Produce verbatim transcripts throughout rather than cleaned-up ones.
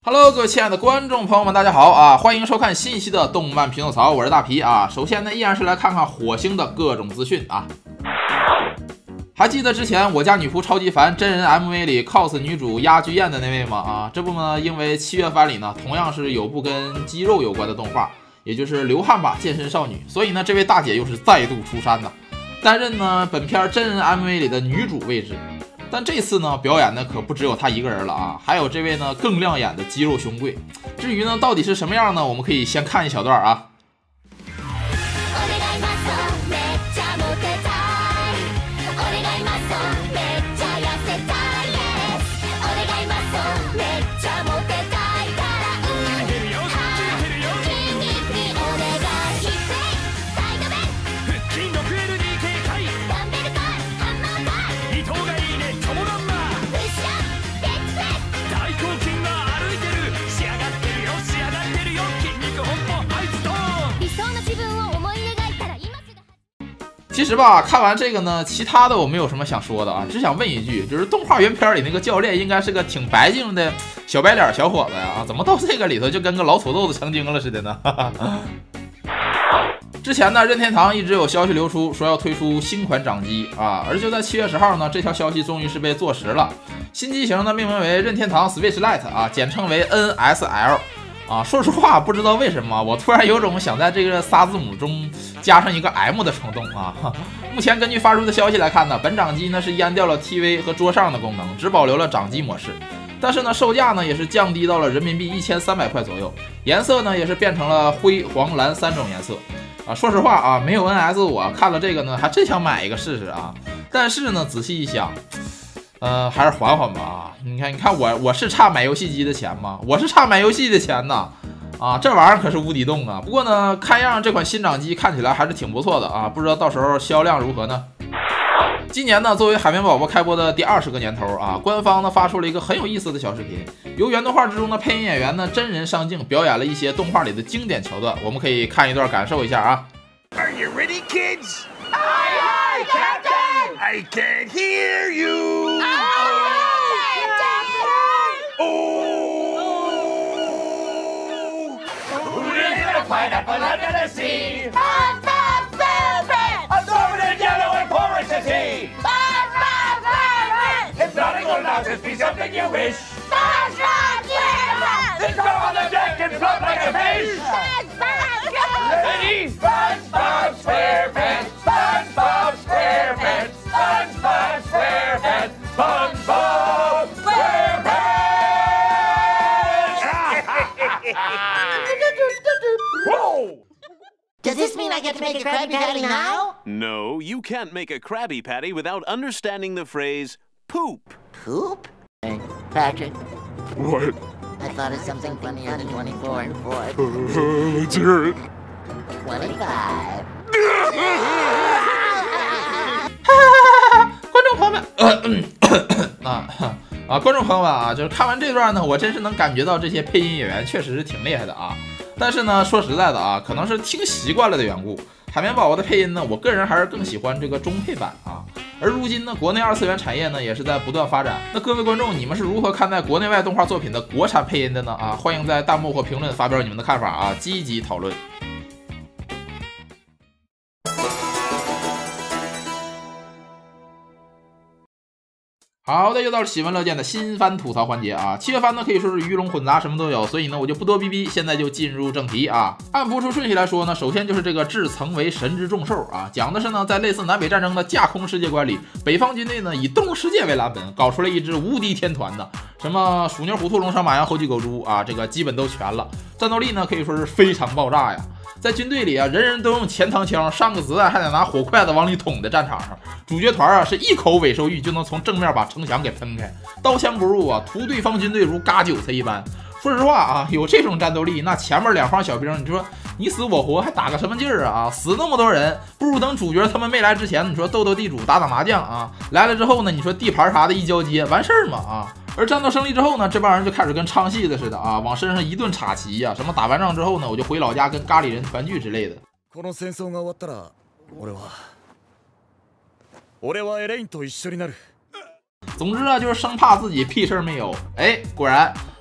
Hello， 各位亲爱的观众朋友们，大家好啊！欢迎收看新一期的动漫评吐槽，我是大皮啊。首先呢，依然是来看看火星的各种资讯啊。还记得之前我家女仆超级烦真人 M V 里 cos 女主鸭居燕的那位吗？啊，这部呢，因为七月番里呢，同样是有部跟肌肉有关的动画，也就是流汗吧健身少女，所以呢，这位大姐又是再度出山呢，担任呢本片真人 M V 里的女主位置。但这次呢，表演的可不只有她一个人了啊，还有这位呢更亮眼的肌肉兄贵。至于呢到底是什么样呢？我们可以先看一小段啊。其实吧，看完这个呢，其他的我没有什么想说的啊，只想问一句，就是动画原片里那个教练应该是个挺白净的小白脸小伙子呀，啊，怎么到这个里头就跟个老土豆子成精了似的呢？之前呢，任天堂一直有消息流出说要推出新款掌机啊，而就在七月十号呢，这条消息终于是被坐实了。新机型呢命名为任天堂 Switch Lite 啊，简称为 N S L。啊，说实话，不知道为什么，我突然有种想在这个仨字母中加上一个 M 的冲动啊。目前根据发出的消息来看呢，本掌机呢是阉掉了 T V 和桌上的功能，只保留了掌机模式。但是呢，售价呢也是降低到了人民币一千三百块左右，颜色呢也是变成了灰、黄、蓝三种颜色。啊，说实话啊，没有 N S 我看了这个呢，还真想买一个试试啊。但是呢，仔细一想。呃，还是缓缓吧啊！你看，你看我我是差买游戏机的钱吗？我是差买游戏的钱呐！啊，这玩意儿可是无底洞啊！不过呢，看样这款新掌机看起来还是挺不错的啊，不知道到时候销量如何呢？今年呢，作为海绵宝宝开播的第二十个年头啊，官方呢发出了一个很有意思的小视频，由原动画之中的配音演员呢真人上镜表演了一些动画里的经典桥段，我们可以看一段感受一下啊。 Are you ready, kids? Aye, aye, Captain! I can't hear you! Aye, aye, Captain! Oh! Who is a pineapple under the sea? SpongeBob SquarePants! Absorbent yellow and porosity! SpongeBob SquarePants! If nothing will not just be something you wish! SpongeBob SquarePants! Then go on the deck and float like a fish! SpongeBob SquarePants! Ready? SpongeBob SquarePants! SpongeBob SquarePants! SpongeBob SquarePants! SpongeBob SquarePants! Whoa! Does this mean I get to make a Krabby Patty now? No, you can't make a Krabby Patty without understanding the phrase poop. Poop? Hey, Patrick, What? I thought of something funnier than twenty-four and four. Uh, let's hear it. twenty-five. 观众朋友们，呃嗯啊啊，观众朋友们啊，就是看完这段呢，我真是能感觉到这些配音演员确实是挺厉害的啊。但是呢，说实在的啊，可能是听习惯了的缘故，海绵宝宝的配音呢，我个人还是更喜欢这个中配版啊。而如今呢，国内二次元产业呢也是在不断发展。那各位观众，你们是如何看待国内外动画作品的国产配音的呢？啊，欢迎在弹幕或评论发表你们的看法啊，积极讨论。好的，又到了喜闻乐见的新番吐槽环节啊！七月番呢可以说是鱼龙混杂，什么都有，所以呢我就不多逼逼，现在就进入正题啊。按播出顺序来说呢，首先就是这个至曾为神之众兽啊，讲的是呢在类似南北战争的架空世界观里，北方军队呢以动物世界为蓝本，搞出了一支无敌天团的，什么鼠牛虎兔龙蛇马羊猴鸡狗猪啊，这个基本都全了，战斗力呢可以说是非常爆炸呀。在军队里啊，人人都用前膛枪，上个子弹还得拿火筷子往里捅的战场上，主角团啊是一口尾兽玉就能从正面把城墙给喷开，刀枪不入啊，屠对方军队如割韭菜一般。说实话啊，有这种战斗力，那前面两方小兵，你说你死我活，还打个什么劲儿啊？死那么多人，不如等主角他们没来之前，你说斗斗地主，打打麻将啊。来了之后呢，你说地盘啥的一交接，完事儿嘛啊。而战斗胜利之后呢，这帮人就开始跟唱戏的似的啊，往身上一顿插旗呀、啊，什么打完仗之后呢，我就回老家跟咖喱人团聚之类的。 この戦争が終わったら、俺は俺はエレインと一緒になる。 总之啊，就是生怕自己屁事儿没有。哎，果然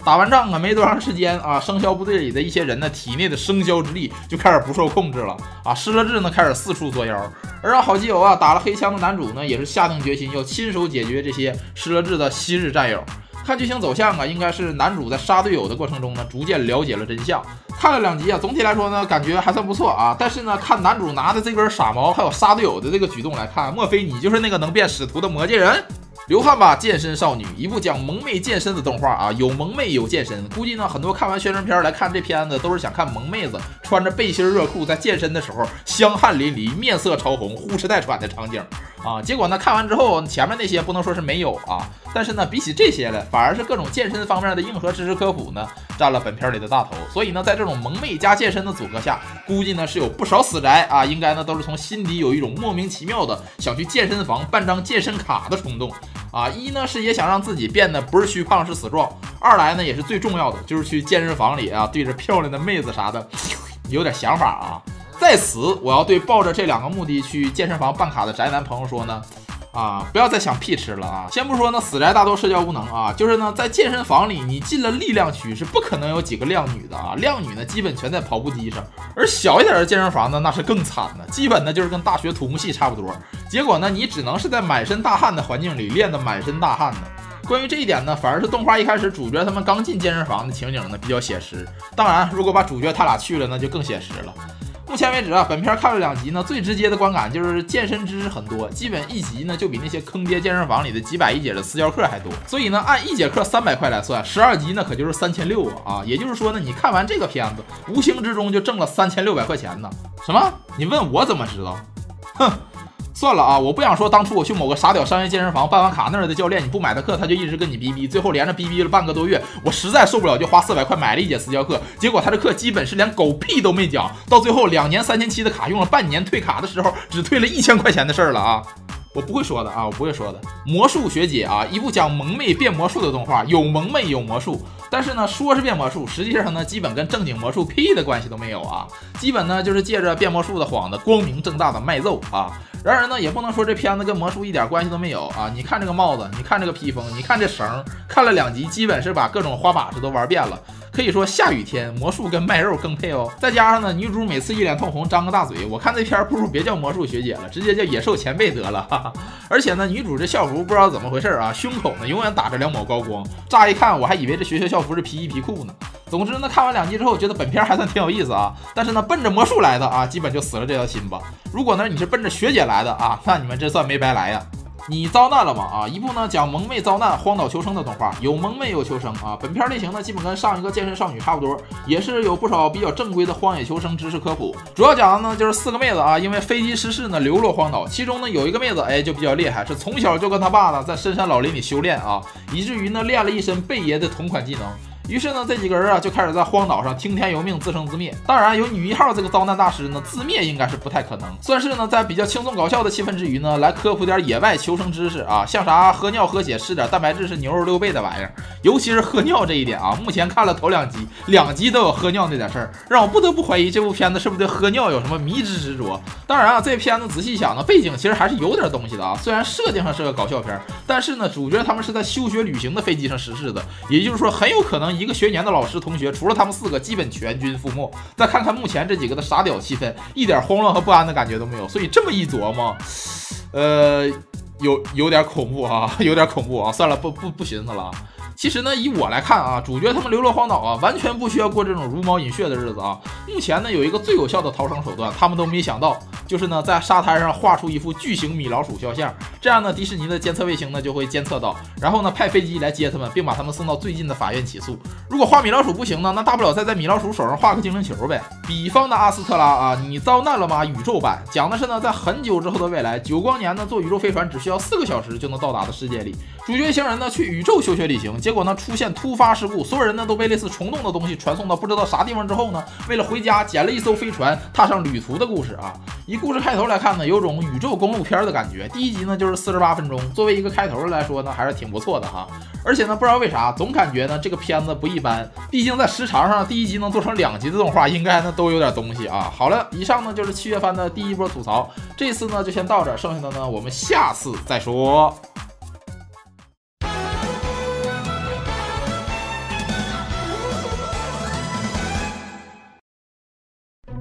打完仗啊，没多长时间啊，生肖部队里的一些人呢，体内的生肖之力就开始不受控制了啊，失了智呢开始四处作妖，而让好基友啊打了黑枪的男主呢，也是下定决心要亲手解决这些失了智的昔日战友。看剧情走向啊，应该是男主在杀队友的过程中呢，逐渐了解了真相。看了两集啊，总体来说呢，感觉还算不错啊。但是呢，看男主拿的这根傻毛，还有杀队友的这个举动来看，莫非你就是那个能变使徒的魔界人？流汗吧健身少女，一部讲萌妹健身的动画啊，有萌妹有健身。估计呢，很多看完宣传片来看这片子，都是想看萌妹子穿着背心热裤在健身的时候香汗淋漓、面色潮红、呼哧带喘的场景啊。结果呢，看完之后前面那些不能说是没有啊，但是呢，比起这些来，反而是各种健身方面的硬核知识科普呢，占了本片里的大头。所以呢，在这种萌妹加健身的组合下，估计呢是有不少死宅啊，应该呢都是从心底有一种莫名其妙的想去健身房办张健身卡的冲动。啊，一呢是也想让自己变得不是虚胖是死壮，二来呢也是最重要的，就是去健身房里啊对着漂亮的妹子啥的有点想法啊。在此，我要对抱着这两个目的去健身房办卡的宅男朋友说呢，啊，不要再想屁吃了啊！先不说呢，死宅大多社交无能啊，就是呢，在健身房里，你进了力量区是不可能有几个靓女的啊，靓女呢基本全在跑步机上，而小一点的健身房呢，那是更惨的，基本呢就是跟大学土木系差不多。结果呢，你只能是在满身大汗的环境里练得满身大汗的。关于这一点呢，反而是动画一开始主角他们刚进健身房的情景呢比较写实。当然，如果把主角他俩去了，那就更写实了。目前为止啊，本片看了两集呢，最直接的观感就是健身知识很多，基本一集呢就比那些坑爹健身房里的几百一节的私教课还多。所以呢，按一节课三百块来算，十二集呢可就是三千六啊！啊，也就是说呢，你看完这个片子，无形之中就挣了三千六百块钱呢。什么？你问我怎么知道？哼！算了啊，我不想说当初我去某个傻屌商业健身房办完卡，那儿的教练你不买他课他就一直跟你逼逼，最后连着逼逼了半个多月，我实在受不了就花四百块买了一节私教课，结果他的课基本是连狗屁都没讲，到最后两年三千七的卡用了半年，退卡的时候只退了一千块钱的事儿了啊！我不会说的啊，我不会说的。魔术学姐啊，一部讲萌妹变魔术的动画，有萌妹有魔术，但是呢，说是变魔术，实际上呢，基本跟正经魔术屁的关系都没有啊，基本呢就是借着变魔术的幌子，光明正大的卖肉啊。然而呢，也不能说这片子跟魔术一点关系都没有啊！你看这个帽子，你看这个披风，你看这绳，看了两集，基本是把各种花把式都玩遍了。可以说下雨天魔术跟卖肉更配哦。再加上呢，女主每次一脸通红，张个大嘴，我看这片不如别叫魔术学姐了，直接叫野兽前辈得了。哈哈。而且呢，女主这校服不知道怎么回事啊，胸口呢永远打着两抹高光，乍一看我还以为这学校校服是皮衣皮裤呢。总之呢，看完两集之后，觉得本片还算挺有意思啊。但是呢，奔着魔术来的啊，基本就死了这条心吧。如果呢你是奔着学姐来的啊，那你们这算没白来呀。你遭难了吗？啊，一部呢讲萌妹遭难、荒岛求生的动画，有萌妹有求生啊。本片类型呢基本跟上一个健身少女差不多，也是有不少比较正规的荒野求生知识科普。主要讲的呢就是四个妹子啊，因为飞机失事呢流落荒岛，其中呢有一个妹子哎就比较厉害，是从小就跟她爸呢在深山老林里修炼啊，以至于呢练了一身贝爷的同款技能。于是呢，这几个人啊就开始在荒岛上听天由命，自生自灭。当然，有女一号这个遭难大师呢，自灭应该是不太可能，算是呢在比较轻松搞笑的气氛之余呢，来科普点野外求生知识啊，像啥喝尿喝血吃点蛋白质是牛肉六倍的玩意儿。尤其是喝尿这一点啊，目前看了头两集，两集都有喝尿那点事儿，让我不得不怀疑这部片子是不是对喝尿有什么迷之执着。当然啊，这片子仔细想呢，背景其实还是有点东西的啊，虽然设定上是个搞笑片，但是呢，主角他们是在休学旅行的飞机上失事的，也就是说很有可能一个学年的老师同学，除了他们四个，基本全军覆没。再看看目前这几个的傻屌气氛，一点慌乱和不安的感觉都没有。所以这么一琢磨，呃，有有点恐怖啊，有点恐怖啊。算了，不不不寻思了。其实呢，以我来看啊，主角他们流落荒岛啊，完全不需要过这种茹毛饮血的日子啊。目前呢，有一个最有效的逃生手段，他们都没想到，就是呢，在沙滩上画出一幅巨型米老鼠肖像，这样呢，迪士尼的监测卫星呢就会监测到，然后呢，派飞机来接他们，并把他们送到最近的法院起诉。如果画米老鼠不行呢，那大不了再在米老鼠手上画个精灵球呗。比方的阿斯特拉啊，你遭难了吗？宇宙版讲的是呢，在很久之后的未来，九光年呢，坐宇宙飞船只需要四个小时就能到达的世界里，主角一行人呢去宇宙休学旅行，结果呢出现突发事故，所有人呢都被类似虫洞的东西传送到不知道啥地方之后呢，为了回家捡了一艘飞船，踏上旅途的故事啊。以故事开头来看呢，有种宇宙公路片的感觉。第一集呢就是四十八分钟，作为一个开头来说呢，还是挺不错的哈。而且呢，不知道为啥总感觉呢这个片子不一般，毕竟在时长上第一集能做成两集的动画，应该呢都有点东西啊。好了，以上呢就是七月番的第一波吐槽，这次呢就先到这儿，剩下的呢我们下次再说。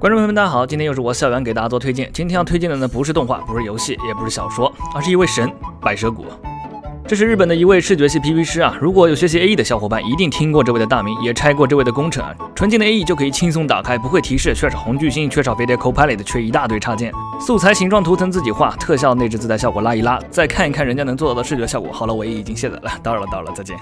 观众朋友们，大家好，今天又是我小袁给大家做推荐。今天要推荐的呢，不是动画，不是游戏，也不是小说，而是一位神——百蛇谷。这是日本的一位视觉系 P V 师啊，如果有学习 A E 的小伙伴，一定听过这位的大名，也拆过这位的工程啊。纯净的 A E 就可以轻松打开，不会提示，缺少红巨星，缺少飞碟 Copilot， 缺一大堆插件。素材形状图层自己画，特效内置自带效果拉一拉，再看一看人家能做到的视觉效果。好了，我也已经卸载了，到了到了，再见。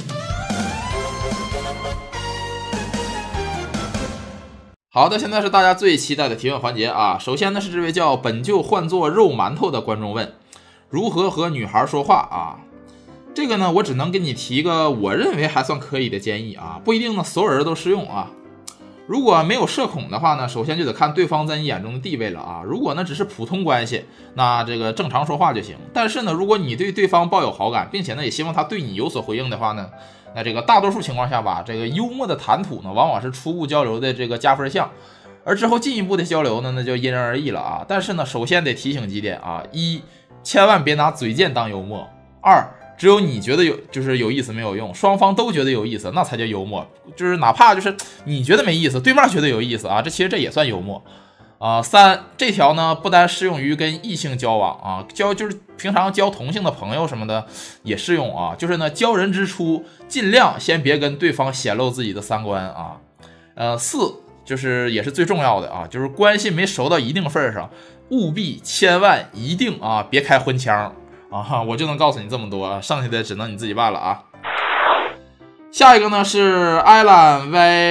好的，现在是大家最期待的提问环节啊。首先呢是这位叫本就换作肉馒头的观众问，如何和女孩说话啊？这个呢我只能给你提一个我认为还算可以的建议啊，不一定呢所有人都适用啊。如果没有社恐的话呢，首先就得看对方在你眼中的地位了啊。如果呢只是普通关系，那这个正常说话就行。但是呢，如果你对对方抱有好感，并且呢也希望他对你有所回应的话呢，那这个大多数情况下吧，这个幽默的谈吐呢，往往是初步交流的这个加分项，而之后进一步的交流呢，那就因人而异了啊。但是呢，首先得提醒几点啊：一，千万别拿嘴贱当幽默；二，只有你觉得有就是有意思没有用，双方都觉得有意思，那才叫幽默。就是哪怕就是你觉得没意思，对面觉得有意思啊，这其实这也算幽默。啊、呃，三，这条呢不单适用于跟异性交往啊，交就是平常交同性的朋友什么的也适用啊。就是呢，交人之初尽量先别跟对方显露自己的三观啊。呃，四就是也是最重要的啊，就是关系没熟到一定份上，务必千万一定啊别开荤腔啊，我就能告诉你这么多，剩下的只能你自己办了啊。下一个呢是艾兰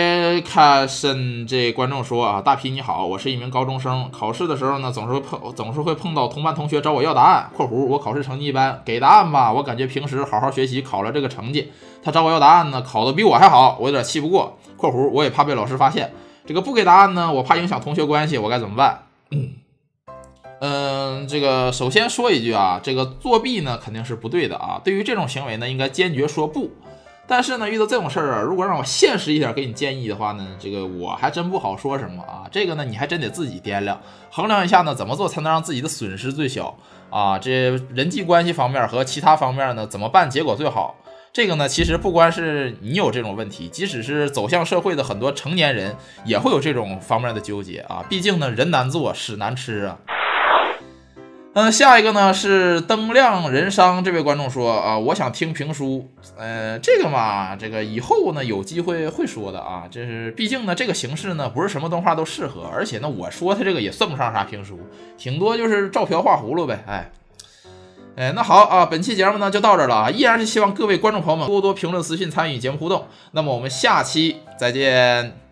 Vacation 这观众说啊，大皮你好，我是一名高中生，考试的时候呢总是会碰总是会碰到同班同学找我要答案（括弧我考试成绩一般，给答案吧，我感觉平时好好学习考了这个成绩，他找我要答案呢考得比我还好，我有点气不过）（括弧我也怕被老师发现，这个不给答案呢我怕影响同学关系，我该怎么办？）嗯嗯，这个首先说一句啊，这个作弊呢肯定是不对的啊，对于这种行为呢应该坚决说不。但是呢，遇到这种事儿啊，如果让我现实一点给你建议的话呢，这个我还真不好说什么啊。这个呢，你还真得自己掂量，衡量一下呢，怎么做才能让自己的损失最小啊？这人际关系方面和其他方面呢，怎么办结果最好？这个呢，其实不光是你有这种问题，即使是走向社会的很多成年人也会有这种方面的纠结啊。毕竟呢，人难做，屎难吃啊。嗯，下一个呢是灯亮人商这位观众说啊，我想听评书，呃，这个嘛，这个以后呢有机会会说的啊，这是毕竟呢这个形式呢不是什么动画都适合，而且呢我说它这个也算不上啥评书，挺多就是照瓢画葫芦呗，哎，哎，那好啊，本期节目呢就到这儿了啊，依然是希望各位观众朋友们多多评论私信参与节目互动，那么我们下期再见。